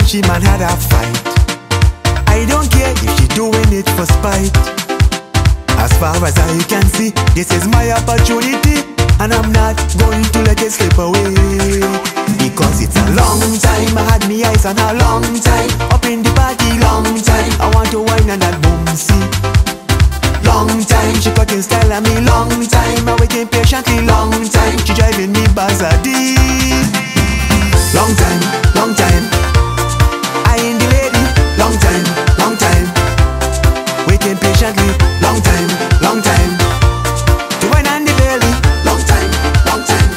she man had a fight. I don't care if she doing it for spite. As far as I can see, this is my opportunity, and I'm not going to let it slip away. Because it's a long time, I had me eyes on a long time. Up in the party, long time. I want to wine and that boom, see. Long time, she cutting style on me, long time. I waiting patiently, long time. She driving me bazadi. Long time, long time. I ain't the lady, long time, long time. Waiting patiently, long time, long time. To wine on the belly, long time, long time.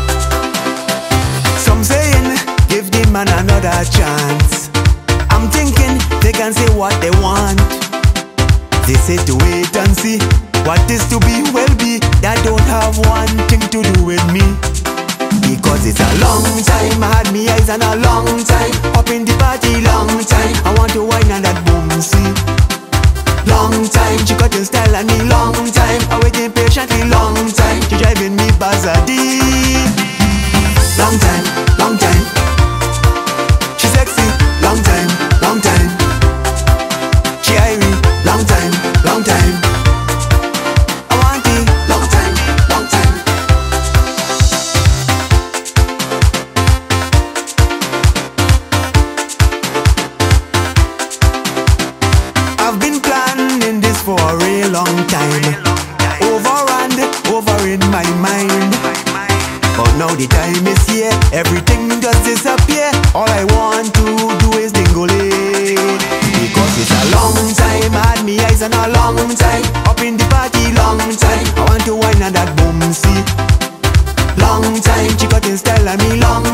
Some saying, give the man another chance. I'm thinking, they can say what they want. They say to wait and see. What is to be will be. That don't have one thing to do with me. Because it's a long time, I had me eyes on a long time. Up in the party, long time. I want to wine and that boom, see. Long time, she cut in style on me, long time. I waiting patiently, long time. She driving me bazadi. Long time, long time. She sexy, long time, long time. She irie, long time, long time. I want it, long time, long time. I've been planning this for a real long time. Over and over in my mind. But now the time is here, everything just disappear. All I want to do is dingolay. Because it's a long time, I had me eyes on a long time. Up in the party, long time. I want to wine and that boom, see. Long time, she got in style on me, long